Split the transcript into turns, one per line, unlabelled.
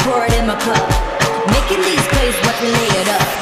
pour it in my cup. Making these plays, watch me lay it up.